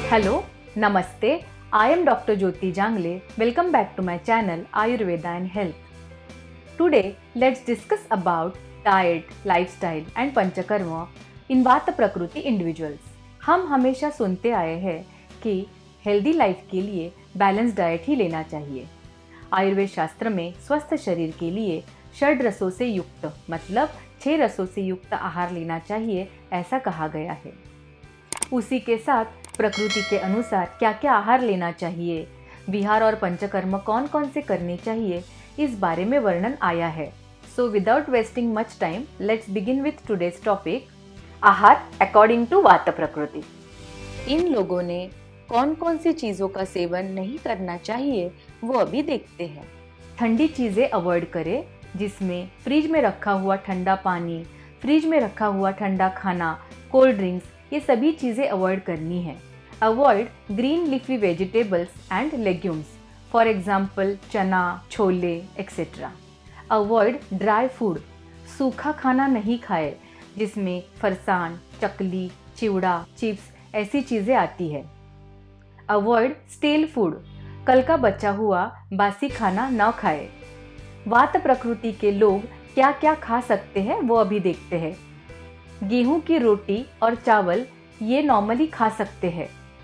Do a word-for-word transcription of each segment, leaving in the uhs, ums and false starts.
Hello, Namaste. I am Doctor Jyoti Jangle. Welcome back to my channel Ayurveda and Health. Today, let's discuss about diet, lifestyle and Panchakarma in Vata Prakriti individuals. हम हमेशा सुनते आए हैं कि healthy life के लिए balance diet ही लेना चाहिए। आयुर्वेद शास्त्र में स्वस्थ शरीर के लिए षड रसों से युक्त मतलब छह रसों से युक्त आहार लेना चाहिए, ऐसा कहा गया है। उसी के साथ प्रकृति के अनुसार क्या क्या आहार लेना चाहिए, विहार और पंचकर्म कौन कौन से करने चाहिए, इस बारे में वर्णन आया है। So without wasting much time, let's begin with today's topic, ahara according to vata prakriti. इन लोगों ने कौन कौन सी चीज़ों का सेवन नहीं करना चाहिए वो अभी देखते हैं। ठंडी चीज़ें अवॉइड करें, जिसमें फ्रिज में रखा हुआ ठंडा पानी, फ्रिज में रखा हुआ ठंडा खाना, कोल्ड ड्रिंक्स, ये सभी चीज़ें अवॉइड करनी है। Avoid green leafy vegetables and legumes, for example chana, chole etcetera. Avoid dry food, सूखा खाना नहीं खाए जिसमें फरसान, चकली, चिवड़ा, चिप्स ऐसी चीज़ें आती है। अवॉइड स्टेल फूड, कल का बचा हुआ बासी खाना न खाए। वात प्रकृति के लोग क्या क्या खा सकते हैं वो अभी देखते हैं। गेहूं की रोटी और चावल ये नॉर्मली खा सकते हैं।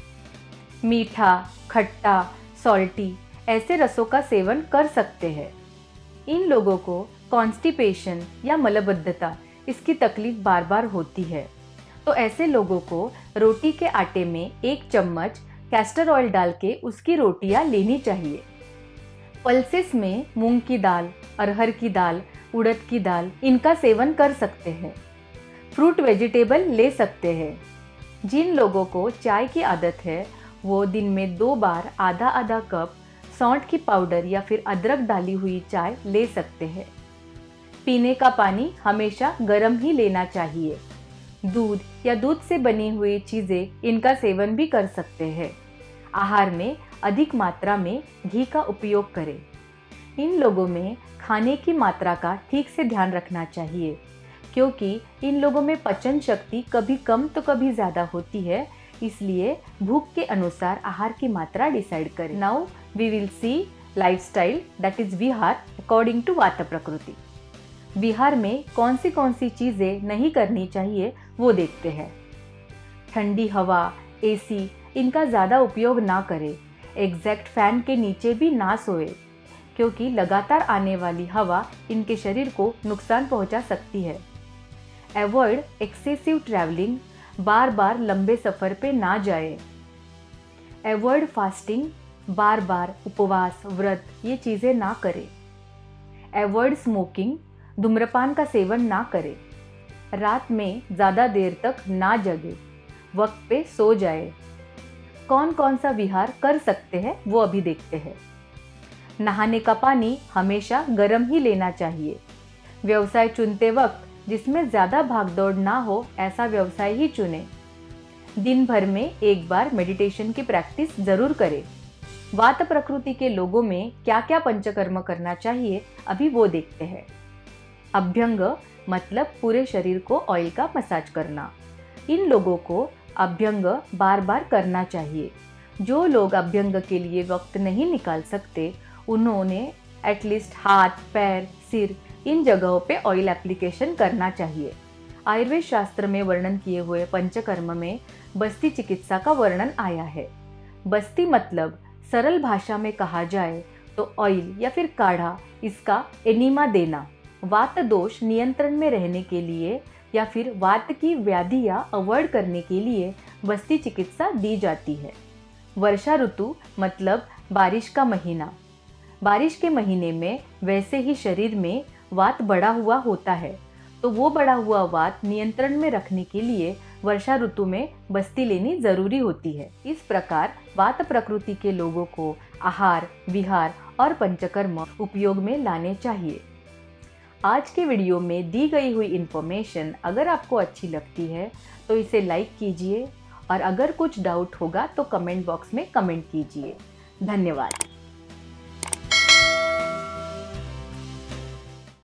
मीठा, खट्टा, सॉल्टी ऐसे रसों का सेवन कर सकते हैं। इन लोगों को कॉन्स्टिपेशन या मलबद्धता इसकी तकलीफ बार बार होती है, तो ऐसे लोगों को रोटी के आटे में एक चम्मच कैस्टर ऑयल डाल के उसकी रोटियां लेनी चाहिए। पल्सेस में मूंग की दाल, अरहर की दाल, उड़द की दाल इनका सेवन कर सकते हैं। फ्रूट वेजिटेबल ले सकते हैं। जिन लोगों को चाय की आदत है वो दिन में दो बार आधा आधा कप सौंठ की पाउडर या फिर अदरक डाली हुई चाय ले सकते हैं। पीने का पानी हमेशा गर्म ही लेना चाहिए। दूध या दूध से बनी हुई चीज़ें इनका सेवन भी कर सकते हैं। आहार में अधिक मात्रा में घी का उपयोग करें। इन लोगों में खाने की मात्रा का ठीक से ध्यान रखना चाहिए, क्योंकि इन लोगों में पचन शक्ति कभी कम तो कभी ज़्यादा होती है, इसलिए भूख के अनुसार आहार की मात्रा डिसाइड करें। Now we will see lifestyle that is vihara according to vata prakriti. विहार में कौन सी कौन सी चीज़ें नहीं करनी चाहिए वो देखते हैं। ठंडी हवा, एसी इनका ज़्यादा उपयोग ना करें। एग्जैक्ट फैन के नीचे भी ना सोए, क्योंकि लगातार आने वाली हवा इनके शरीर को नुकसान पहुंचा सकती है। अवॉइड एक्सेसिव ट्रैवलिंग, बार बार लंबे सफ़र पे ना जाए। अवॉइड फास्टिंग, बार बार उपवास, व्रत ये चीज़ें ना करें। अवॉइड स्मोकिंग, धूम्रपान का सेवन ना करें। रात में ज़्यादा देर तक ना जगे, वक्त पे सो जाए। कौन कौन सा विहार कर सकते हैं वो अभी देखते हैं। नहाने का पानी हमेशा गर्म ही लेना चाहिए। व्यवसाय चुनते वक्त जिसमें ज़्यादा भागदौड़ ना हो ऐसा व्यवसाय ही चुनें। दिन भर में एक बार मेडिटेशन की प्रैक्टिस ज़रूर करें। वात प्रकृति के लोगों में क्या क्या पंचकर्म करना चाहिए अभी वो देखते हैं। अभ्यंग मतलब पूरे शरीर को ऑयल का मसाज करना। इन लोगों को अभ्यंग बार बार करना चाहिए। जो लोग अभ्यंग के लिए वक्त नहीं निकाल सकते उन्होंने एटलीस्ट हाथ, पैर, सिर इन जगहों पे ऑयल एप्लीकेशन करना चाहिए। आयुर्वेद शास्त्र में वर्णन किए हुए पंचकर्म में बस्ती चिकित्सा का वर्णन आया है। बस्ती मतलब सरल भाषा में कहा जाए तो ऑयल या फिर काढ़ा, इसका एनीमा देना। वात दोष नियंत्रण में रहने के लिए या फिर वात की व्याधियाँ अवॉइड करने के लिए बस्ती चिकित्सा दी जाती है। वर्षा ऋतु मतलब बारिश का महीना। बारिश के महीने में वैसे ही शरीर में वात बढ़ा हुआ होता है, तो वो बढ़ा हुआ वात नियंत्रण में रखने के लिए वर्षा ऋतु में बस्ती लेनी जरूरी होती है। इस प्रकार वात प्रकृति के लोगों को आहार, विहार और पंचकर्म उपयोग में लाने चाहिए। आज के वीडियो में दी गई हुई इन्फॉर्मेशन अगर आपको अच्छी लगती है तो इसे लाइक कीजिए, और अगर कुछ डाउट होगा तो कमेंट बॉक्स में कमेंट कीजिए। धन्यवाद।